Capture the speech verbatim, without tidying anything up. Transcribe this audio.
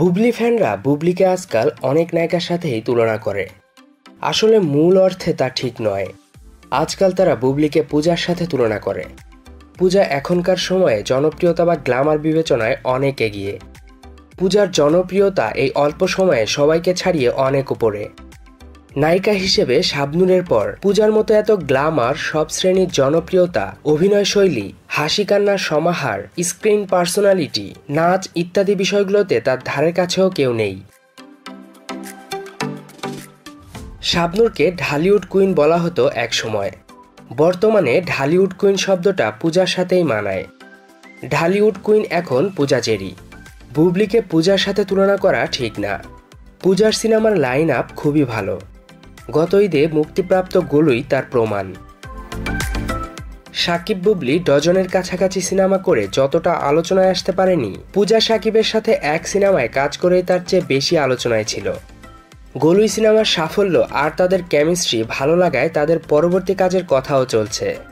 বুবলি ফ্যানরা বুবলিকে আজকাল অনেক নায়িকার সাথেই তুলনা করে। আসলে মূল অর্থে তা ঠিক নয়। আজকাল তারা বুবলিকে পূজার সাথে তুলনা করে। পূজা এখনকার সময়ে জনপ্রিয়তা বা গ্ল্যামার বিবেচনায় অনেক এগিয়ে। পূজার জনপ্রিয়তা এই অল্প সময়ে সবাইকে ছাড়িয়ে অনেক উপরে। নায়িকা হিসেবে শাবনূরের পর পূজার মতো এত গ্ল্যামার, সব শ্রেণীর জনপ্রিয়তা, অভিনয় শৈলী, হাসি কান্নার সমাহার, স্ক্রিন পার্সোনালিটি, নাচ ইত্যাদি বিষয়গুলোতে তার ধারের কাছেও কেউ নেই। শাবনূরকে ঢালিউড কুইন বলা হতো এক সময়। বর্তমানে ঢালিউড কুইন শব্দটা পূজার সাথেই মানায়। ঢালিউড কুইন এখন পূজা চেরি। বুবলিকে পূজার সাথে তুলনা করা ঠিক না। পূজার সিনেমার লাইন আপ খুবই ভালো। গত ঈদে মুক্তিপ্রাপ্ত গুলোই তার প্রমাণ। সাকিব বুবলি ডজনের কাছাকাছি সিনেমা করে যতটা আলোচনায় আসতে পারেনি, পূজা সাকিবের সাথে এক সিনেমায় কাজ করেই তার চেয়ে বেশি আলোচনায় ছিল। গোলুই সিনেমার সাফল্য আর তাদের কেমিস্ট্রি ভালো লাগায় তাদের পরবর্তী কাজের কথাও চলছে।